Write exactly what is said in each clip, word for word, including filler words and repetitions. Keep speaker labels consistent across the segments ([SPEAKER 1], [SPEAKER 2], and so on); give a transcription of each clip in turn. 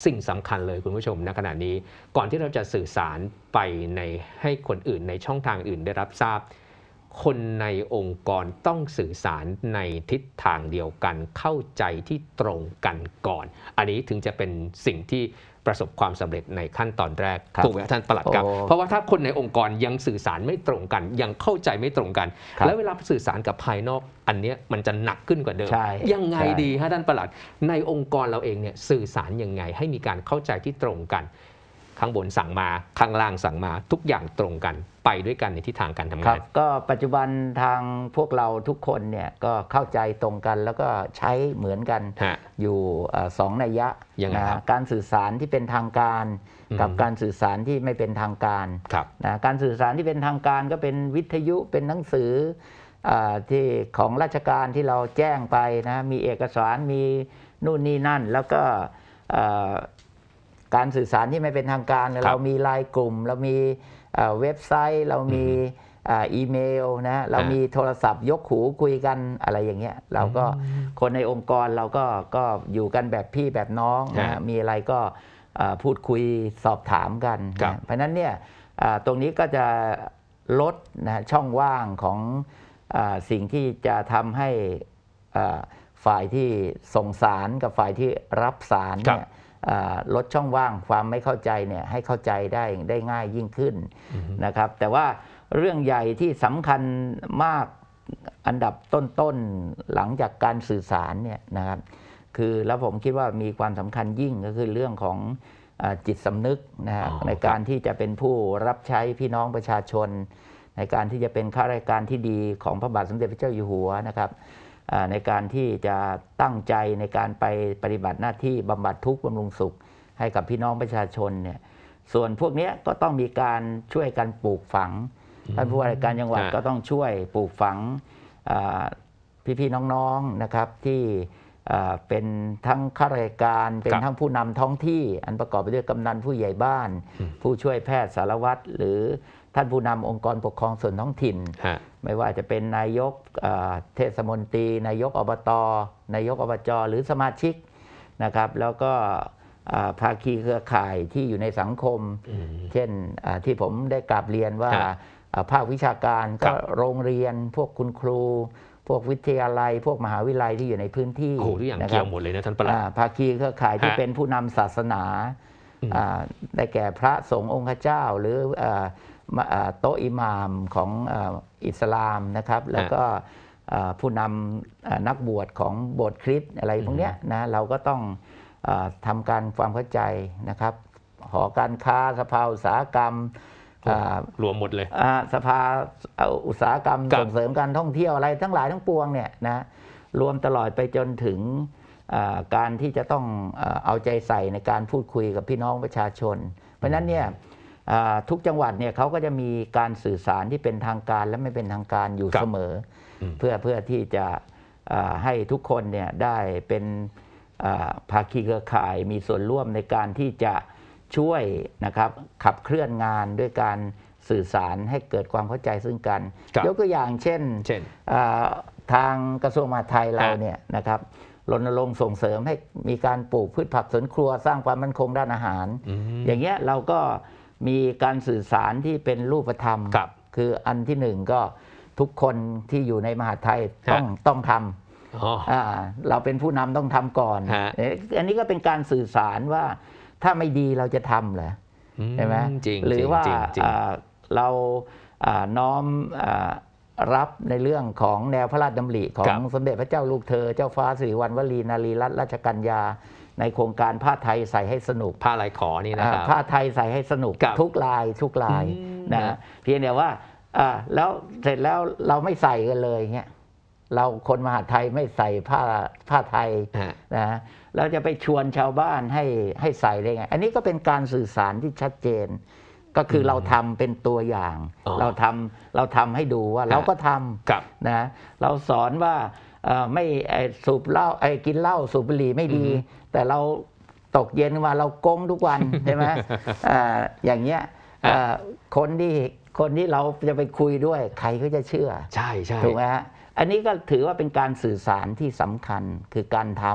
[SPEAKER 1] สิ่งสำคัญเลยคุณผู้ชมณขณะนี้ก่อนที่เราจะสื่อสารไปในให้คนอื่นในช่องทางอื่นได้รับทราบคนในองค์กรต้องสื่อสารในทิศทางเดียวกันเข้าใจที่ตรงกันก่อนอันนี้ถึงจะเป็นสิ่งที่ประสบความสำเร็จในขั้นตอนแรกถูกไหมท่านปลัดครับเพราะว่าถ้าคนในองค์กรยังสื่อสารไม่ตรงกันยังเข้าใจไม่ตรงกันแล้วเวลาสื่อสารกับภายนอกอันนี้มันจะหนักขึ้นกว่าเดิมยังไงดีฮะท่านปลัดในองค์กรเราเองเนี่ยสื่อสารยังไงให้มีการเข้าใจที่ตรงกันข้างบนสั่งมาข้างล่างสั่งมาทุกอย่างตรงกันไปด้วยกันในทิศทางการทำงาน
[SPEAKER 2] ก็ปัจจุบันทางพวกเราทุกคนเนี่ยก็เข้าใจตรงกันแล้วก็ใช้เหมือนกันอยู่สองนัยยะนะการสื่อสารที่เป็นทางการกับการสื่อสารที่ไม่เป็นทางการนะการสื่อสารที่เป็นทางการก็เป็นวิทยุเป็นหนังสือที่ของราชการที่เราแจ้งไปนะมีเอกสารมีนู่นนี่นั่นแล้วก็การสื่อสารที่ไม่เป็นทางการเรามีไลน์กลุ่มเรามีเว็บไซต์เรามีอีเมลนะเรามีโทรศัพท์ยกหูคุยกันอะไรอย่างเงี้ยเราก็คนในองค์กรเราก็ก็อยู่กันแบบพี่แบบน้องนะมีอะไรก็พูดคุยสอบถามกันนะเพราะนั้นเนี่ยตรงนี้ก็จะลดนะช่องว่างของสิ่งที่จะทำให้ฝ่ายที่ส่งสารกับฝ่ายที่รับสารเนี่ยลดช่องว่างความไม่เข้าใจเนี่ยให้เข้าใจได้ได้ง่ายยิ่งขึ้นนะครับแต่ว่าเรื่องใหญ่ที่สำคัญมากอันดับต้นๆหลังจากการสื่อสารเนี่ยนะครับคือแล้วผมคิดว่ามีความสำคัญยิ่งก็คือเรื่องของจิตสำนึกนะฮะในการที่จะเป็นผู้รับใช้พี่น้องประชาชนในการที่จะเป็นข้าราชการที่ดีของพระบาทสมเด็จพระเจ้าอยู่หัวนะครับในการที่จะตั้งใจในการไปปฏิบัติหน้าที่บำบัดทุกข์บำรุงสุขให้กับพี่น้องประชาชนเนี่ยส่วนพวกนี้ก็ต้องมีการช่วยกันปลูกฝังท่านผู้ว่าราชการจังหวัดก็ต้องช่วยปลูกฝังพี่ๆน้องๆนะครับที่เป็นทั้งข้าราชการเป็นทั้งผู้นำท้องที่อันประกอบไปด้วยกำนันผู้ใหญ่บ้านผู้ช่วยแพทย์สารวัตรหรือท่านผู้นำองค์กรปกครองส่วนท้องถิ่นไม่ว่าจะเป็นนายกเทศมนตรีนายกอบตนายกอบจหรือสมาชิกนะครับแล้วก็ภาคีเครือข่ายที่อยู่ในสังคมเช่นที่ผมได้กราบเรียนว่าภาควิชาการก็โรงเรียนพวกคุณครูพวกวิทยาลัยพวกมหาวิทยาลัยที่อยู่ในพื้นที่
[SPEAKER 1] โอ้ทุกอย่างเกี่ยวหมดเลยนะท่านปลัด
[SPEAKER 2] ภาคีเครือข่ายที่เป็นผู้นำศาสนาได้แก่พระสงฆ์องค์เจ้าหรือโต๊ะอิหม่ามของอิสลามนะครับแล้วก็ผู้นำนักบวชของโบสถ์คริสต์อะไรพวกนี้นะเราก็ต้องทำการความเข้าใจนะครับหอการค้าสภาอุตสาหกรรม
[SPEAKER 1] รวมหมดเลย
[SPEAKER 2] สภาอุตสาหกรรมส่งเสริมการท่องเที่ยวอะไรทั้งหลายทั้งปวงเนี่ยนะรวมตลอดไปจนถึงการที่จะต้องเอาใจใส่ในการพูดคุยกับพี่น้องประชาชนเพราะฉะนั้นเนี่ยทุกจังหวัดเนี่ยเขาก็จะมีการสื่อสารที่เป็นทางการและไม่เป็นทางการอยู่เสมอเพื่อเพื่อที่จะให้ทุกคนเนี่ยได้เป็นภาคีเครือข่ายมีส่วนร่วมในการที่จะช่วยนะครับขับเคลื่อนงานด้วยการสื่อสารให้เกิดความเข้าใจซึ่งกันยกตัวอย่างเช่นทางกระทรวงมหาดไทยเราเนี่ยนะครับรณรงค์ส่งเสริมให้มีการปลูกพืชผักสวนครัวสร้างความมั่นคงด้านอาหารอย่างเงี้ยเราก็มีการสื่อสารที่เป็นรูปธรรมคืออันที่หนึ่งก็ทุกคนที่อยู่ในมหาดไทยต้องต้องทำเราเป็นผู้นำต้องทำก่อนอันนี้ก็เป็นการสื่อสารว่าถ้าไม่ดีเราจะทำเหรอใช่ไหมหรือว่าเราน้อมรับในเรื่องของแนวพระราชดำริของสมเด็จพระเจ้าลูกเธอเจ้าฟ้าสิริวัณวลีนารีรัตนราชกัญญาในโครงการผ้าไทยใส่ให้สนุก
[SPEAKER 1] ผ้าลายขอนี่นะครับ
[SPEAKER 2] ผ้าไทยใส่ให้สนุกทุกลายทุกลายนะเพียงแต่ว่าแล้วเสร็จแล้วเราไม่ใส่กันเลยเงี้ยเราคนมหาไทยไม่ใส่ผ้าผ้าไทยนะเราจะไปชวนชาวบ้านให้ให้ใส่ได้ไงอันนี้ก็เป็นการสื่อสารที่ชัดเจนก็คือเราทำเป็นตัวอย่างเราทำเราทำให้ดูว่าเราก็ทำนะเราสอนว่าไม่สูบเหล้าไอ้กินเหล้าสูบบุหรี่ไม่ดีแต่เราตกเย็นมาเราก้งทุกวันใช่ไหมอย่างเงี้ยคนที่คนที่เราจะไปคุยด้วยใครก็จะเชื่อ
[SPEAKER 1] ใช่ใช่
[SPEAKER 2] ถูกไหมฮะอันนี้ก็ถือว่าเป็นการสื่อสารที่สำคัญคือการทำ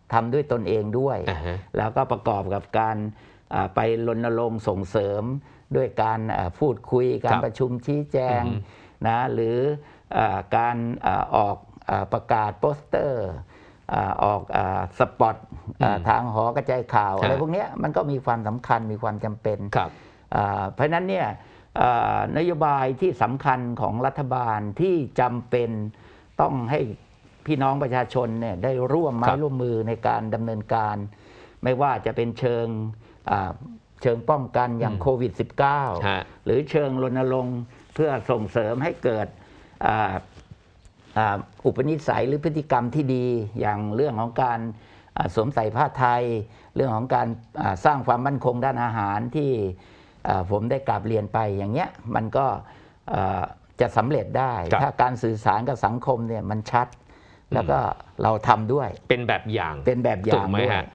[SPEAKER 2] ทำด้วยตนเองด้วย
[SPEAKER 1] uh-huh.
[SPEAKER 2] แล้วก็ประกอบกับการไปรณรงค์ส่งเสริมด้วยการพูดคุยการประชุมชี้แจง uh-huh. นะหรือการออกประกาศโปสเตอร์ออกสปอตทางหอกระจายข่าวอะไรพวกนี้มันก็มีความสำคัญมีความจำเป็นเพราะฉะนั้นเนี่ยนโยบายที่สำคัญของรัฐบาลที่จำเป็นต้องให้พี่น้องประชาชนเนี่ยได้ร่วมไม้ร่วมมือในการดำเนินการไม่ว่าจะเป็นเชิงเชิงป้องกันอย่างโควิด สิบเก้า หรือเชิงรณรงค์เพื่อส่งเสริมให้เกิดอุปนิสัยหรือพฤติกรรมที่ดีอย่างเรื่องของการสวมใส่ผ้าไทยเรื่องของการสร้างความมั่นคงด้านอาหารที่ผมได้กราบเรียนไปอย่างเงี้ยมันก็จะสำเร็จได้ถ้าการสื่อสารกับสังคมเนี่ยมันชัดแล้วก็เราทำด้วย
[SPEAKER 1] เป็นแบบอย่าง
[SPEAKER 2] เป็นแบบอย่างด้วย